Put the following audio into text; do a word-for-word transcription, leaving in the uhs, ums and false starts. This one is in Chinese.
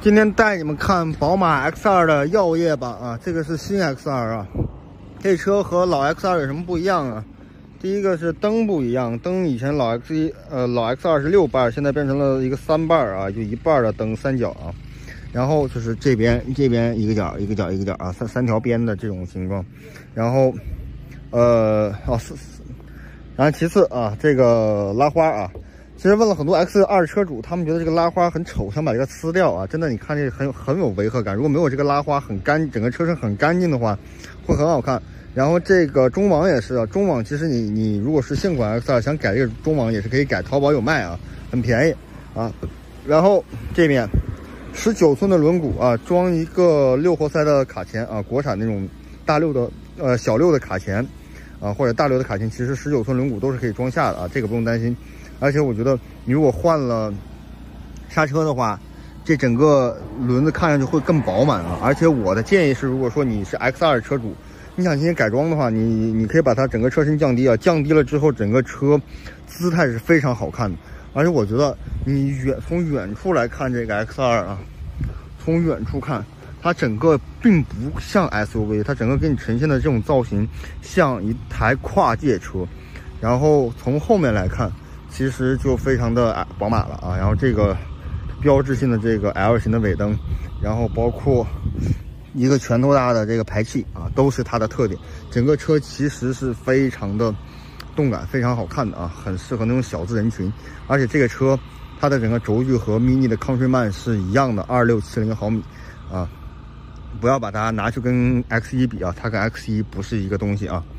今天带你们看宝马 X 二 的耀夜版啊，这个是新 X 二 啊。这车和老 X 二 有什么不一样啊？第一个是灯不一样，灯以前老 X 一呃老 X 二 是六瓣，现在变成了一个三瓣啊，就一半的灯三角啊。然后就是这边这边一个角一个角一个角啊，三三条边的这种形状。然后呃哦四，然后其次啊，这个拉花啊。 其实问了很多 X 二 车主，他们觉得这个拉花很丑，想把这个呲掉啊！真的，你看这个很很有违和感。如果没有这个拉花很干，整个车身很干净的话，会很好看。然后这个中网也是啊，中网其实你你如果是现款 X 二 想改这个中网也是可以改，淘宝有卖啊，很便宜啊。然后这边十九寸的轮毂啊，装一个六活塞的卡钳啊，国产那种大六的呃小六的卡钳啊，或者大六的卡钳，其实十九寸轮毂都是可以装下的啊，这个不用担心。 而且我觉得，你如果换了刹车的话，这整个轮子看上去会更饱满了。而且我的建议是，如果说你是 X 二 车主，你想进行改装的话，你你可以把它整个车身降低啊，降低了之后，整个车姿态是非常好看的。而且我觉得，你远从远处来看这个 X 二 啊，从远处看，它整个并不像 S U V， 它整个给你呈现的这种造型像一台跨界车。然后从后面来看。 其实就非常的宝马了啊，然后这个标志性的这个 L 型的尾灯，然后包括一个拳头大的这个排气啊，都是它的特点。整个车其实是非常的动感，非常好看的啊，很适合那种小资人群。而且这个车它的整个轴距和 mini 的 Countryman 是一样的，二六七零毫米啊，不要把它拿去跟 X 一比啊，它跟 X 一不是一个东西啊。